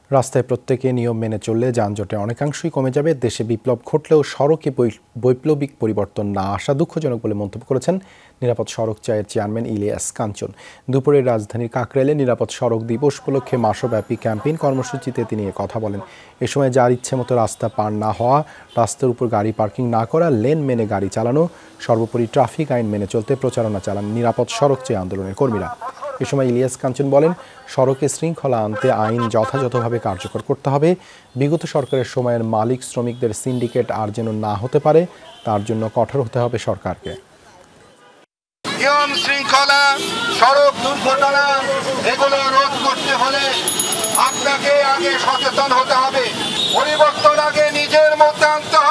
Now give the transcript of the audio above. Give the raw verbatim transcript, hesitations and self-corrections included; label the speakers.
Speaker 1: রাস্তায় প্রত্যেকে নিয়ম মেনে চললে যানজটে অনেকাংশই কমে যাবে। দেশে বিপ্লব ঘটলেও সড়কে বৈপ্লবিক পরিবর্তন না আসা দুঃখজনক বলে মন্তব্য করেছেন নিরাপদ সড়ক চায়ের চেয়ারম্যান ইলিয়াস কাঞ্চন। দুপুরে রাজধানীর কাকরাইলে নিরাপদ সড়ক দিবস উপলক্ষে মাসব্যাপী ক্যাম্পেইন কর্মসূচিতে তিনি কথা বলেন। এ সময় যার ইচ্ছে মতো রাস্তা পার না হওয়া, রাস্তার উপর গাড়ি পার্কিং না করা, লেন মেনে গাড়ি চালানো, সর্বোপরি ট্রাফিক আইন মেনে চলতে প্রচারণা চালান নিরাপদ সড়ক চেয়ে আন্দোলনের কর্মীরা। এ সময় ইলিয়াস কাঞ্চন বলেন, সড়কে শৃঙ্খলা আনতে আইন যথাযথভাবে কার্যকর করতে হবে। বিগত সরকারের সময়ের মালিক শ্রমিকদের সিন্ডিকেট আর যেন না হতে পারে, তার জন্য কঠোর হতে হবে সরকারকে।
Speaker 2: নিয়ম শৃঙ্খলা, সড়ক দুর্ঘটনা এগুলো রোধ করতে হলে আপনাকে আগে সচেতন হতে হবে। পরিবর্তন আগে নিজের মধ্যে আনতে হবে।